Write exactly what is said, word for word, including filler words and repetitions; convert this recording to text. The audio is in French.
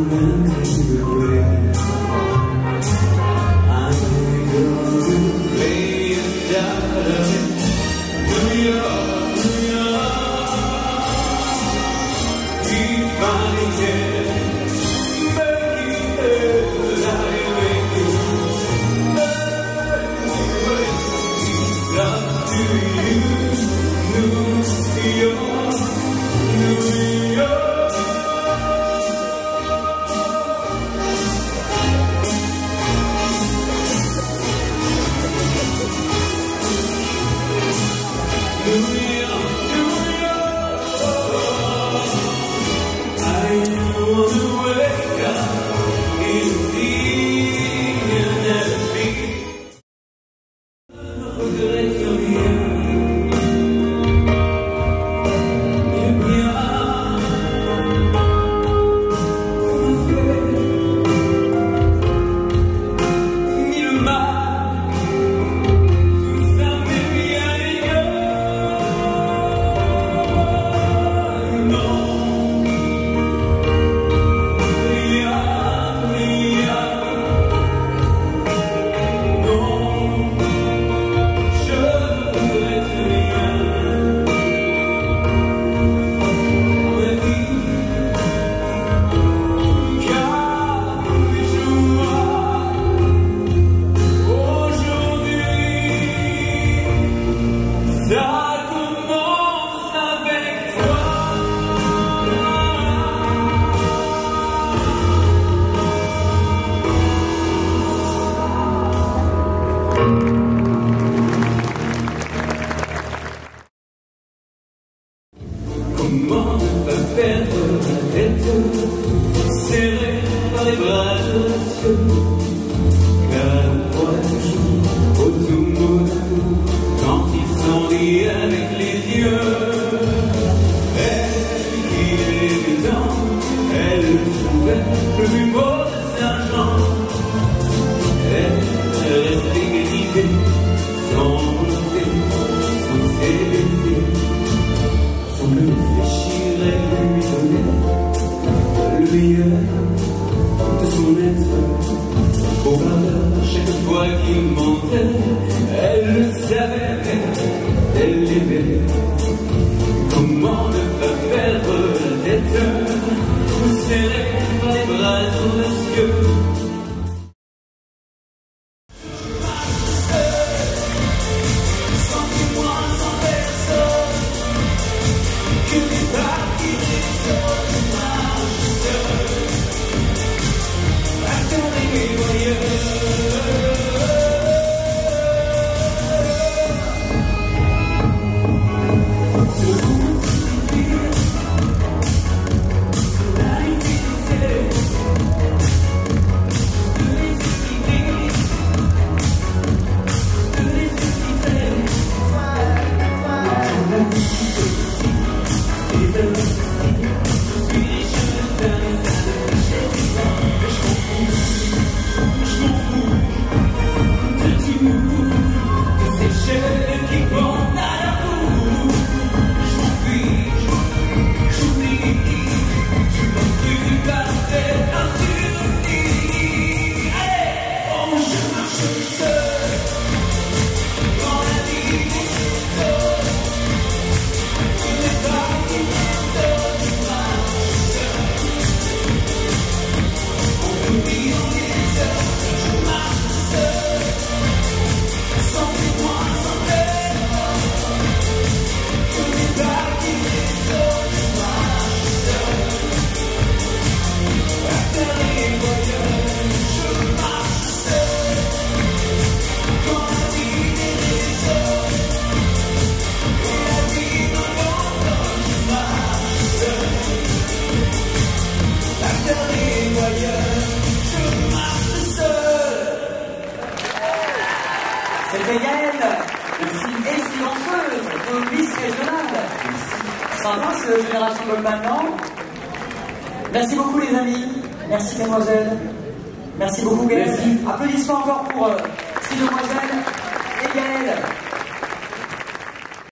Comment ne pas perdre la tête, serré par les bras de cieux, car on croit toujours au tout mot d'amour quand il s'en rit avec les yeux. Elle qui est dedans, elle trouvait le plus beau de Saint-Jean. Elle reste égalisée, sans volonté, sous ses baisers. Son bleu déchirait lui donnait le meilleur de son être. Au bonheur, chaque fois qu'il mentait, elle le savait, elle l'aimait. Comment ne pas perdre la tête, serré par les bras audacieux. C'était Gaëlle, merci, et silencieuse de Miss Régionale. Sympa ce Génération Gold maintenant. Merci beaucoup les amis, merci mesdemoiselles, merci beaucoup Gaëlle. Applaudissements encore pour euh, ces demoiselles et Gaëlle.